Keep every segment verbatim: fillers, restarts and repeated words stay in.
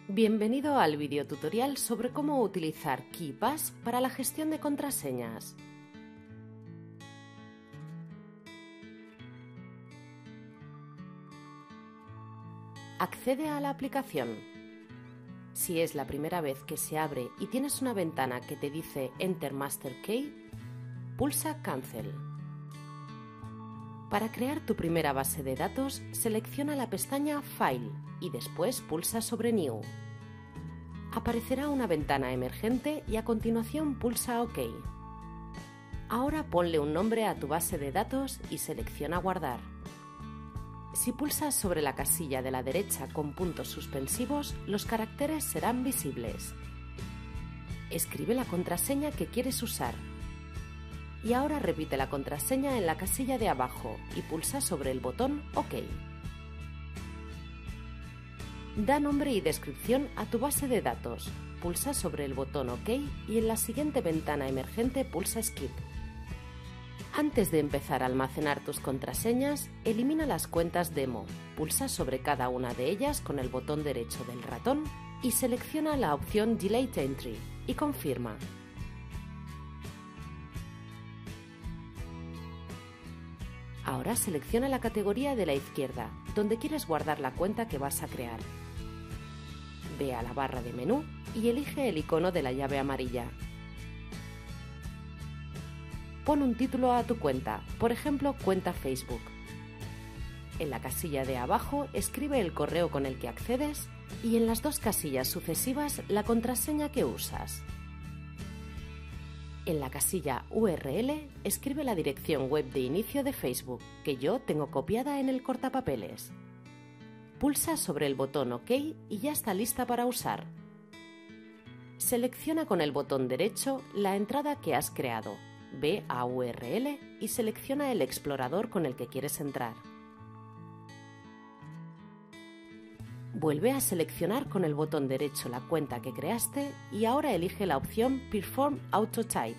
Bienvenido al video tutorial sobre cómo utilizar KeePass para la gestión de contraseñas. Accede a la aplicación. Si es la primera vez que se abre y tienes una ventana que te dice Enter Master Key, pulsa Cancel. Para crear tu primera base de datos, selecciona la pestaña File y después pulsa sobre New. Aparecerá una ventana emergente y a continuación pulsa OK. Ahora ponle un nombre a tu base de datos y selecciona Guardar. Si pulsas sobre la casilla de la derecha con puntos suspensivos, los caracteres serán visibles. Escribe la contraseña que quieres usar. Y ahora repite la contraseña en la casilla de abajo y pulsa sobre el botón OK. Da nombre y descripción a tu base de datos. Pulsa sobre el botón OK y en la siguiente ventana emergente pulsa Skip. Antes de empezar a almacenar tus contraseñas, elimina las cuentas demo. Pulsa sobre cada una de ellas con el botón derecho del ratón y selecciona la opción Delete Entry y confirma. Ahora selecciona la categoría de la izquierda, donde quieres guardar la cuenta que vas a crear. Ve a la barra de menú y elige el icono de la llave amarilla. Pon un título a tu cuenta, por ejemplo, cuenta Facebook. En la casilla de abajo escribe el correo con el que accedes y en las dos casillas sucesivas la contraseña que usas. En la casilla U R L escribe la dirección web de inicio de Facebook, que yo tengo copiada en el cortapapeles. Pulsa sobre el botón OK y ya está lista para usar. Selecciona con el botón derecho la entrada que has creado. Ve a U R L y selecciona el explorador con el que quieres entrar. Vuelve a seleccionar con el botón derecho la cuenta que creaste y ahora elige la opción Perform Autotype.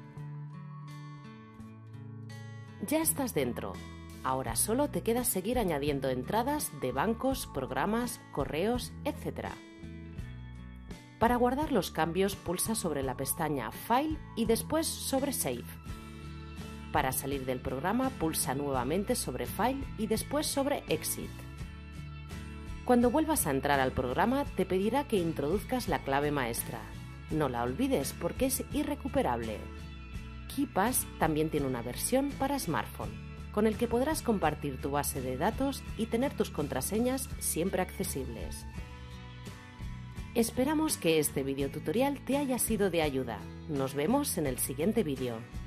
Ya estás dentro. Ahora solo te queda seguir añadiendo entradas de bancos, programas, correos, etcétera. Para guardar los cambios, pulsa sobre la pestaña File y después sobre Save. Para salir del programa, pulsa nuevamente sobre File y después sobre Exit. Cuando vuelvas a entrar al programa, te pedirá que introduzcas la clave maestra. No la olvides porque es irrecuperable. KeePass también tiene una versión para smartphone, con el que podrás compartir tu base de datos y tener tus contraseñas siempre accesibles. Esperamos que este video tutorial te haya sido de ayuda. Nos vemos en el siguiente vídeo.